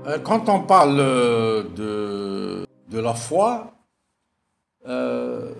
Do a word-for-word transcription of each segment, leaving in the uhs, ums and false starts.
Euh, Quand on parle euh, de, de la foi, euh,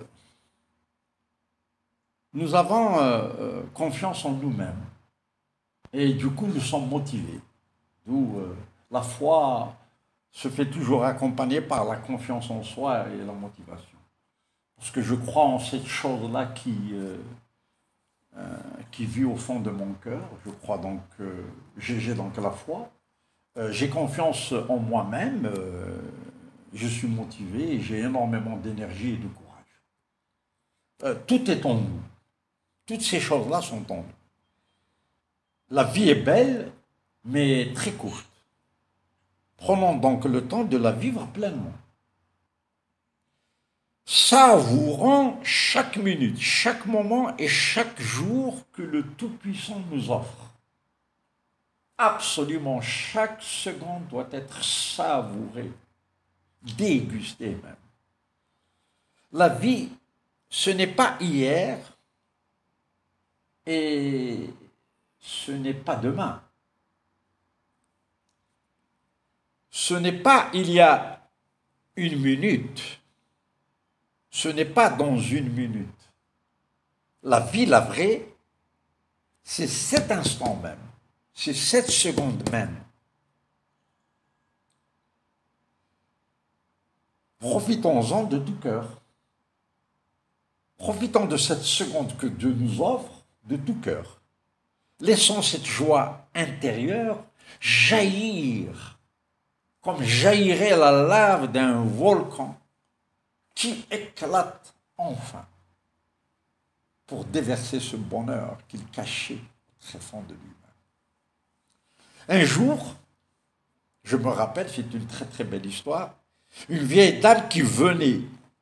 nous avons euh, euh, confiance en nous-mêmes et du coup nous sommes motivés. D'où euh, la foi se fait toujours accompagner par la confiance en soi et la motivation. Parce que je crois en cette chose-là qui, euh, qui vit au fond de mon cœur. Je crois donc, euh, j'ai j'ai donc la foi. Euh, j'ai confiance en moi-même. Euh, je suis motivé et j'ai énormément d'énergie et de courage. Euh, tout est en nous. Toutes ces choses-là sont en nous. La vie est belle, mais très courte. Prenons donc le temps de la vivre pleinement. Savourons chaque minute, chaque moment et chaque jour que le Tout-Puissant nous offre. Absolument chaque seconde doit être savourée, dégustée même. La vie, ce n'est pas hier et ce n'est pas demain. Ce n'est pas il y a une minute. Ce n'est pas dans une minute. La vie, la vraie, c'est cet instant même. C'est cette seconde même. Profitons-en de tout cœur. Profitons de cette seconde que Dieu nous offre de tout cœur. Laissons cette joie intérieure jaillir comme jaillirait la lave d'un volcan qui éclate enfin pour déverser ce bonheur qu'il cachait au très fond de lui-même. Un jour, je me rappelle, c'est une très très belle histoire, une vieille dame qui venait,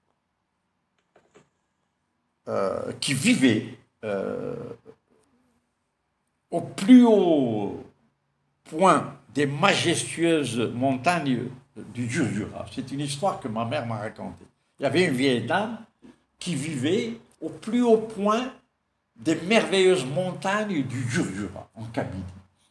euh, qui vivait euh, au plus haut point des majestueuses montagnes du Jura. C'est une histoire que ma mère m'a racontée. Il y avait une vieille dame qui vivait au plus haut point des merveilleuses montagnes du Jura, en Kabylie.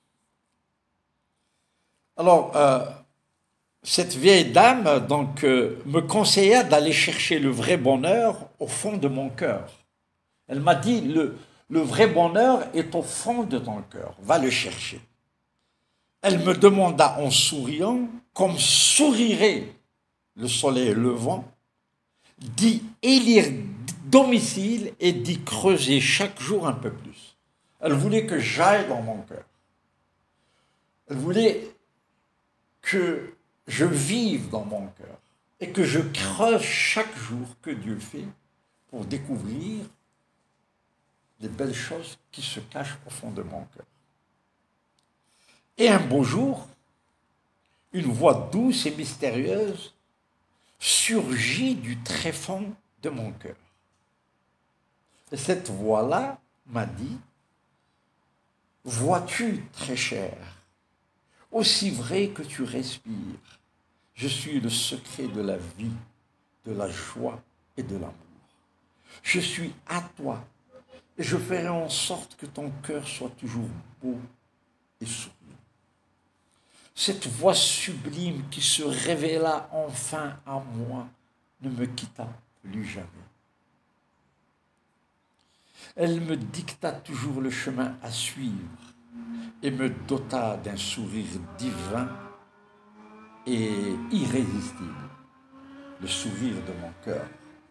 Alors, euh, cette vieille dame donc, euh, me conseilla d'aller chercher le vrai bonheur au fond de mon cœur. Elle m'a dit, le, le vrai bonheur est au fond de ton cœur, va le chercher. Elle me demanda en souriant, comme sourirait le soleil levant, d'y élire domicile et d'y creuser chaque jour un peu plus. Elle voulait que j'aille dans mon cœur. Elle voulait que je vive dans mon cœur et que je creuse chaque jour que Dieu fait pour découvrir les belles choses qui se cachent au fond de mon cœur. Et un beau jour, une voix douce et mystérieuse surgit du tréfonds de mon cœur. Et cette voix-là m'a dit, « Vois-tu, très cher, aussi vrai que tu respires, je suis le secret de la vie, de la joie et de l'amour. Je suis à toi et je ferai en sorte que ton cœur soit toujours beau et souriant. » Cette voix sublime qui se révéla enfin à moi ne me quitta plus jamais. Elle me dicta toujours le chemin à suivre et me dota d'un sourire divin et irrésistible, le sourire de mon cœur.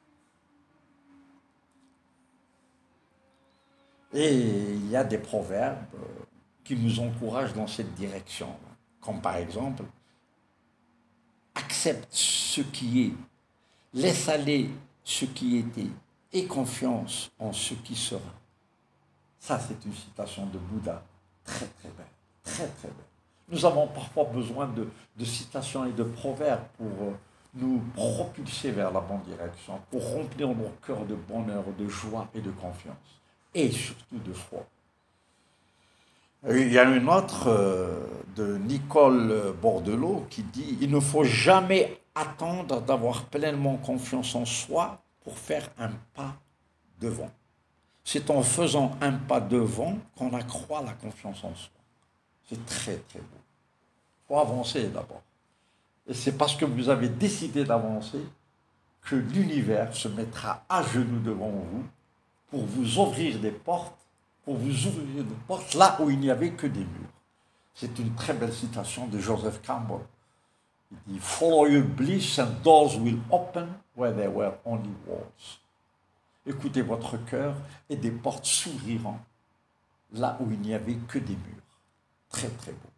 Et il y a des proverbes qui nous encouragent dans cette direction, comme par exemple, accepte ce qui est, laisse aller ce qui était, et confiance en ce qui sera. Ça, c'est une citation de Bouddha, très très belle, très très belle. Nous avons parfois besoin de, de citations et de proverbes pour nous propulser vers la bonne direction, pour remplir nos cœurs de bonheur, de joie et de confiance, et surtout de foi. Il y a une autre euh, de Nicole Bordelot qui dit « Il ne faut jamais attendre d'avoir pleinement confiance en soi pour faire un pas devant. C'est en faisant un pas devant qu'on accroît la confiance en soi. » C'est très très beau. Il faut avancer d'abord. Et c'est parce que vous avez décidé d'avancer que l'univers se mettra à genoux devant vous pour vous ouvrir des portes, pour vous ouvrir des portes là où il n'y avait que des murs. C'est une très belle citation de Joseph Campbell. Il dit « Follow your bliss and doors will open where there were only walls ». Écoutez votre cœur et des portes s'ouvriront là où il n'y avait que des murs. Très très beau.